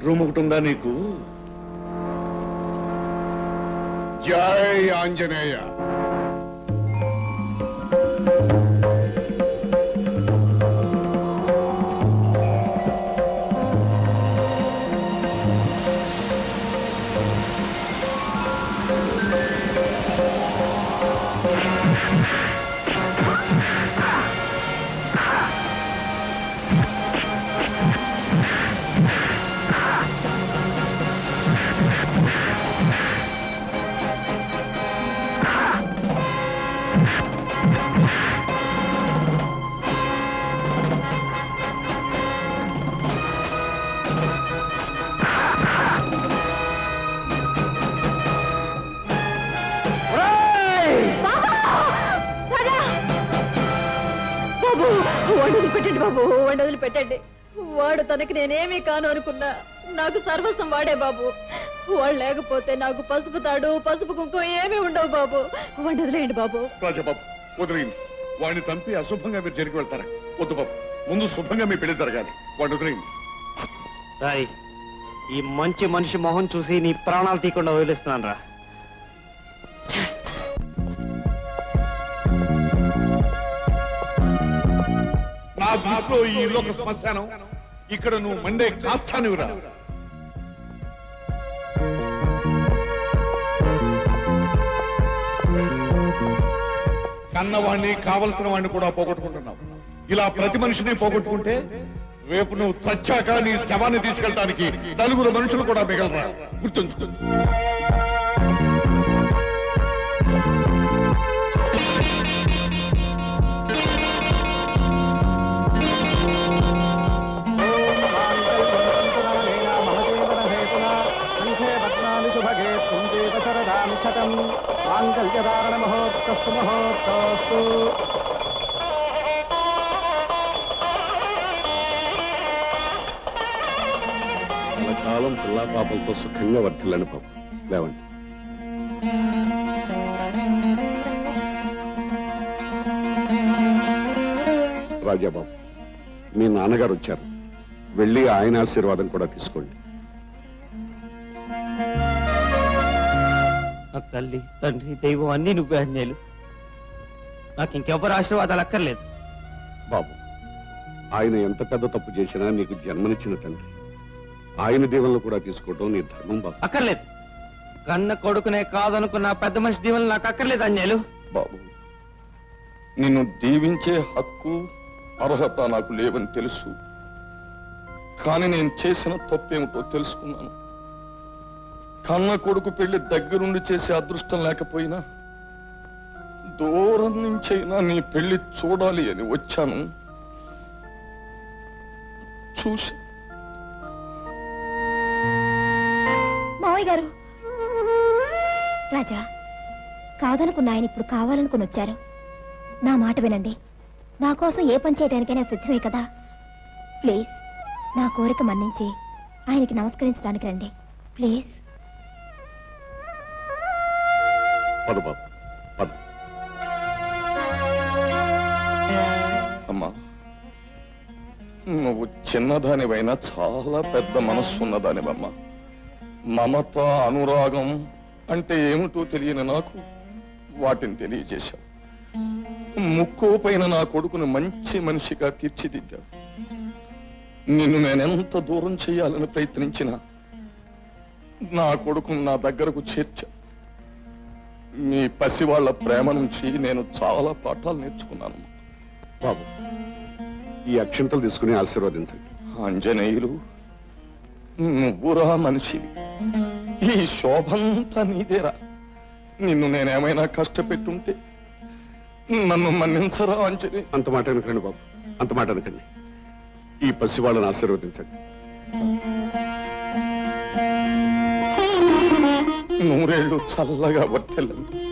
Bedroom ఒకటి ఉందా నీకు? జై ఆంజనేయ. వదిలిపెట్టండి బాబు, వాడిని వదిలిపెట్టండి. వాడు తనకి నేనేమీ కాను అనుకున్నా నాకు సర్వస్వం వాడే బాబు. వాడు లేకపోతే నాకు పసుపు తాడు పసుపు కుంకుమ ఏమీ ఉండవు బాబు. వాడిని వదిలేయండి బాబు. రాజాబాబు వదిలేయండి. వాడిని చంపి అశుభంగా మీరు జరిగి వెళ్తారా? వద్దు బాబు, ముందు శుభంగా మీ పెళ్లి జరగాలి. వాడిని వదిలేయండి. రాయ్, ఈ మంచి మనిషి మొహం చూసి నీ ప్రాణాలు తీయకుండా వదిలేస్తున్నాను రా. నా దృష్టిలో ఈ ఇల్లు ఒక శ్మశానం. ఇక్కడ నువ్వు మండే కాస్తానివిరా. కన్నవాణ్ణి కావలసిన వాడిని కూడా పోగొట్టుకుంటున్నావు. ఇలా ప్రతి మనిషిని పోగొట్టుకుంటే రేపు నువ్వు చచ్చాక నీ శవాన్ని తీసుకెళ్ళడానికి నలుగురు మనుషులు కూడా మిగలరా. గుర్తుంచుకో. కాలం పిల్లా పాపంతో సుఖంగా వర్తిల్లని పాపం. లేవండి. రాజాబాబు, మీ నాన్నగారు వచ్చారు. వెళ్ళి ఆయన ఆశీర్వాదం కూడా తీసుకోండి. తల్లి తండ్రి దైవం అన్ని నువ్వే అన్యాలు. నాకు ఇంకెవ్వరు ఆశీర్వాదాలు అక్కర్లేదు. బాబు, ఆయన ఎంత పెద్ద తప్పు చేసినా నీకు జన్మనిచ్చిన తండ్రి. ఆయన దీవెనలు కూడా తీసుకోవటం నీ ధర్మం బాబు. అక్కర్లేదు. కన్న కొడుకునే కాదనుకున్న పెద్ద మనిషి దీవెనలు నాకు అక్కర్లేదు అన్యాలు. బాబు, నిన్ను దీవించే హక్కు అర్హత నాకు లేవని తెలుసు. కానీ నేను చేసిన తప్పేమిటో తెలుసుకున్నాను. కన్న కొడుకు పెళ్లి దగ్గరుండి చేసే అదృష్టం లేకపోయినా దూరం నుంచైనా నీ పెళ్లి చూడాలి అని వచ్చాను. చూసి మావయ్య గారు, రాజా కాదనుకున్న ఆయన ఇప్పుడు కావాలనుకుని వచ్చారు. నా మాట వినండి. నా కోసం ఏ పని చేయడానికైనా సిద్ధమే కదా. ప్లీజ్ నా కోరిక మన్నించి ఆయనకి నమస్కరించడానికి రండి ప్లీజ్. పద బాబు, పద. అమ్మా, నువ్వు చిన్నదానివైనా చాలా పెద్ద మనస్సున్నదానివమ్మా. మమత అనురాగం అంటే ఏమిటో తెలియని నాకు వాటిని తెలియజేశావు. ముక్కో పైన నా కొడుకును మంచి మనిషిగా తీర్చిదిద్దావు. నిన్ను నేనెంత దూరం చేయాలని ప్రయత్నించినా నా కొడుకును నా దగ్గరకు చేర్చా. మీ పసివాళ్ల ప్రేమ నుంచి నేను చాలా పాఠాలు నేర్చుకున్నాను. బాబు, ఈ అక్షంతలు తీసుకుని ఆశీర్వదించండి. ఆంజనేయులు, నువ్వురా మనిషివి. ఈ శోభంతా నీదేరా. నిన్ను నేనేమైనా కష్టపెట్టుంటే నన్ను మన్నించరా ఆంజనేయ. అంత మాట అనకండి బాబు, అంత మాట అనకండి. ఈ పసివాళ్ళని ఆశీర్వదించండి. నూరేళ్లు చల్లగా వర్తిల్లండి.